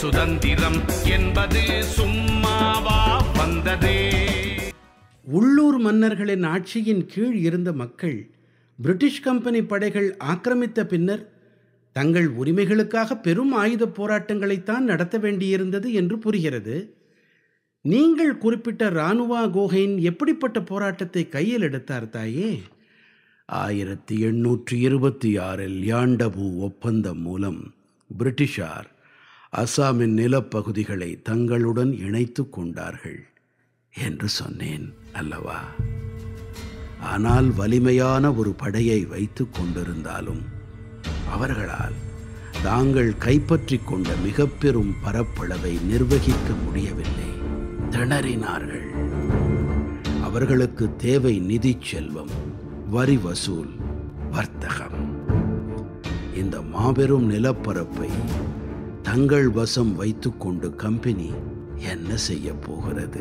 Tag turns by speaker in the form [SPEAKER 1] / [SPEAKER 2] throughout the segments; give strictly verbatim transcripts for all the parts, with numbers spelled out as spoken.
[SPEAKER 1] சுதந்திரம் என்பது சும்மாவா வந்ததே?
[SPEAKER 2] உள்ளூர் மன்னர்களின் ஆட்சியின் கீழ் இருந்த மக்கள் பிரிட்டிஷ் கம்பெனி படைகள் ஆக்கிரமித்த பின்னர் தங்கள் உரிமைகளுக்காக பெரும் ஆயுத போராட்டங்களைத்தான் நடத்த வேண்டியிருந்தது என்று புரிகிறது. நீங்கள் குறிப்பிட்ட ராணுவா கோஹைன் எப்படிப்பட்ட போராட்டத்தை கையில் எடுத்தார் தாயே?
[SPEAKER 3] ஆயிரத்தி எண்ணூற்றி இருபத்தி ஆறில் யாண்டபூ ஒப்பந்தம் மூலம் பிரிட்டிஷார் அசாமின் நிலப்பகுதிகளை தங்களுடன் இணைத்து கொண்டார்கள் என்று சொன்னேன் அல்லவா? ஆனால் வலிமையான ஒரு படையை வைத்து கொண்டிருந்தாலும் அவர்களால் தாங்கள் கைப்பற்றி கொண்ட மிக பெரும் பரப்பளவை நிர்வகிக்க முடியவில்லை. திணறினார்கள். அவர்களுக்கு தேவை நிதி செல்வம், வரி வசூல், வர்த்தகம். இந்த மாபெரும் நிலப்பரப்பை தங்கள் வசம் வைத்துக்கொண்டு கம்பெனி என்ன செய்ய போகிறது?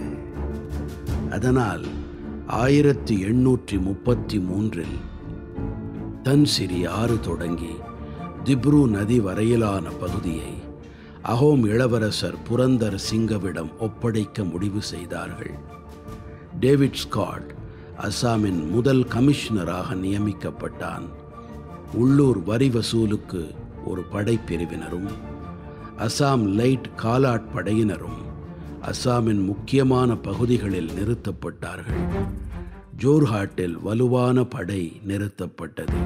[SPEAKER 3] அதனால் ஆயிரத்தி எண்ணூற்றி முப்பத்தி மூன்றில் தன்சிரி ஆறு தொடங்கி திப்ரு நதி வரையிலான பகுதியை அஹோம் இளவரசர் புரந்தர் சிங்கவிடம் ஒப்படைக்க முடிவு செய்தார்கள். டேவிட் ஸ்காட் அசாமின் முதல் கமிஷனராக நியமிக்கப்பட்டான். உள்ளூர் வரி வசூலுக்கு ஒரு படைப்பிரிவினரும் அசாம் லைட் காலாட் படையினரும் அசாமின் முக்கியமான பகுதிகளில் நிறுத்தப்பட்டார்கள். ஜோர்ஹாட்டில் வலுவான படை நிறுத்தப்பட்டது.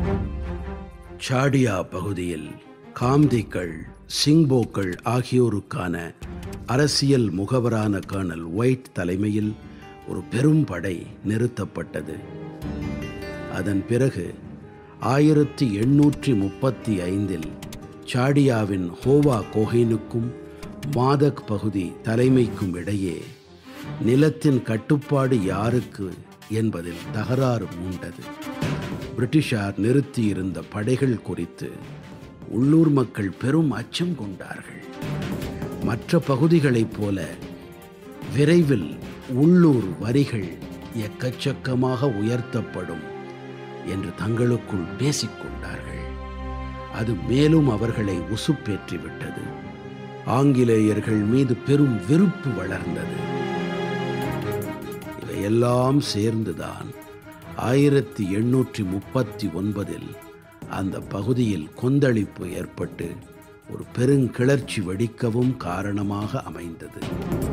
[SPEAKER 3] சாடியா பகுதியில் காம்திகள், சிங்போக்கள் ஆகியோருக்கான அரசியல் முகவரான கர்னல் ஒயிட் தலைமையில் ஒரு பெரும் படை நிறுத்தப்பட்டது. அதன் பிறகு ஆயிரத்தி எண்ணூற்றி முப்பத்தி ஐந்தில் சாடியாவின் ஹோவா கோஹைனுக்கும் மாதக் பகுதி தலைமைக்கும் இடையே நிலத்தின் கட்டுப்பாடு யாருக்கு என்பதில் தகராறு மூண்டது. பிரிட்டிஷார் நிறுத்தியிருந்த படைகள் குறித்து உள்ளூர் மக்கள் பெரும் அச்சம் கொண்டார்கள். மற்ற பகுதிகளைப் போல விரைவில் உள்ளூர் வரிகள் எக்கச்சக்கமாக உயர்த்தப்படும் என்று தங்களுக்குள் பேசிக்கொண்டார்கள். அது மேலும் அவர்களை உசுப்பேற்றிவிட்டது. ஆங்கிலேயர்கள் மீது பெரும் வெறுப்பு வளர்ந்தது. இவையெல்லாம் சேர்ந்துதான் ஆயிரத்தி எண்ணூற்றி முப்பத்தி ஒன்பதில் அந்த பகுதியில் கொந்தளிப்பு ஏற்பட்டு ஒரு பெருங்கிளர்ச்சி வெடிக்கவும் காரணமாக அமைந்தது.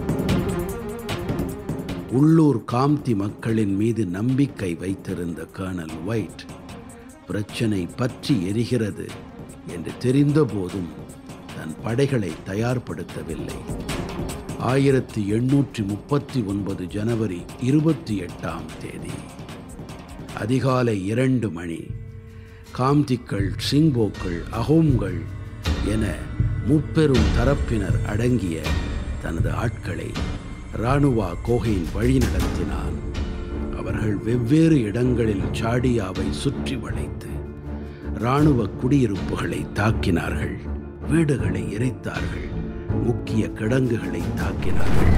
[SPEAKER 3] உள்ளூர் காம்தி மக்களின் மீது நம்பிக்கை வைத்திருந்த கர்னல் ஒயிட் பிரச்சனை பற்றி எரிகிறது என்று தெரிந்த போதும் தன் படைகளை தயார்படுத்தவில்லை. ஆயிரத்தி எண்ணூற்றி முப்பத்தி ஒன்பது ஜனவரி இருபத்தி எட்டாம் தேதி அதிகாலை இரண்டு மணி காம்திக்கள், சிங்போக்கள், அஹோம்கள் என முப்பெரும் தரப்பினர் அடங்கிய தனது ஆட்களை ராணுவா கோஹைன் வழி நடத்தினான். அவர்கள் வெவ்வேறு இடங்களில் சாடியாவை சுற்றி வளைத்து இராணுவ குடியிருப்புகளை தாக்கினார்கள். வீடுகளை எரித்தார்கள். முக்கிய கிடங்குகளை தாக்கினார்கள்.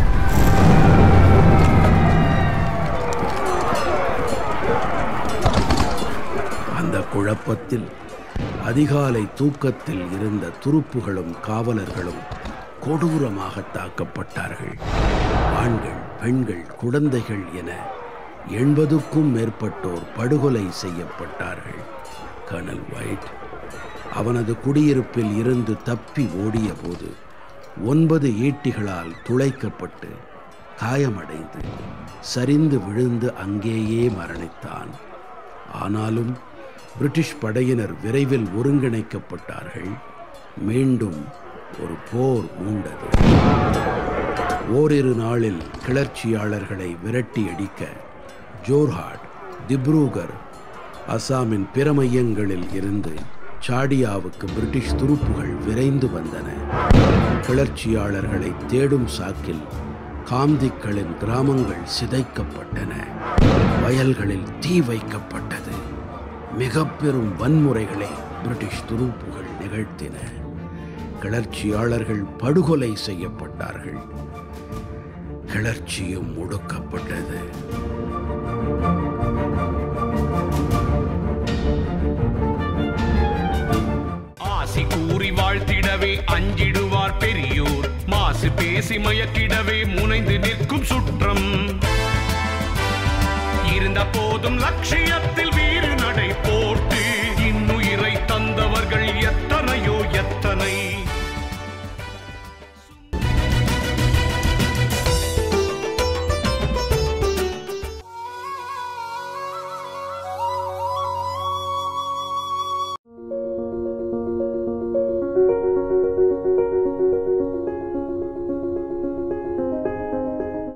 [SPEAKER 3] அந்த குழப்பத்தில் அதிகாலை தூக்கத்தில் இருந்த துருப்புகளும் காவலர்களும் கொடூரமாக தாக்கப்பட்டார்கள். ஆண்கள், பெண்கள், குழந்தைகள் என எண்பதுக்கும் மேற்பட்டோர் படுகொலை செய்யப்பட்டார்கள். கர்னல் ஒயிட் அவனது குடியிருப்பில் இருந்து தப்பி ஓடிய போது ஒன்பது ஈட்டிகளால் துளைக்கப்பட்டு காயமடைந்து சரிந்து விழுந்து அங்கேயே மரணித்தான். ஆனாலும் பிரிட்டிஷ் படையினர் விரைவில் ஒருங்கிணைக்கப்பட்டார்கள். மீண்டும் ஒரு போர் மூண்டது. ஓரிரு நாளில் கிளர்ச்சியாளர்களை விரட்டி அடிக்க ஜோர்ஹாட், திப்ருகர், அசாமின் பிற மையங்களில் இருந்து சாடியாவுக்கு பிரிட்டிஷ் துருப்புகள் விரைந்து வந்தன. கிளர்ச்சியாளர்களை தேடும் சாக்கில் காம்திக்களின் கிராமங்கள் சிதைக்கப்பட்டன. வயல்களில் தீ வைக்கப்பட்டது. மிக பெரும் வன்முறைகளை பிரிட்டிஷ் துருப்புகள் நிகழ்த்தின. கிளர்ச்சியாளர்கள் படுகொலை செய்யப்பட்டார்கள். கிளர்ச்சியும் ஒடுக்கப்பட்டது.
[SPEAKER 1] ஆசி கூறி வாழ்த்திடவே அஞ்சிடுவார் பெரியோர், பேசி மயக்கிடவே முனைந்து நிற்கும் சுற்றம் இருந்த போதும் லட்சியத்தில்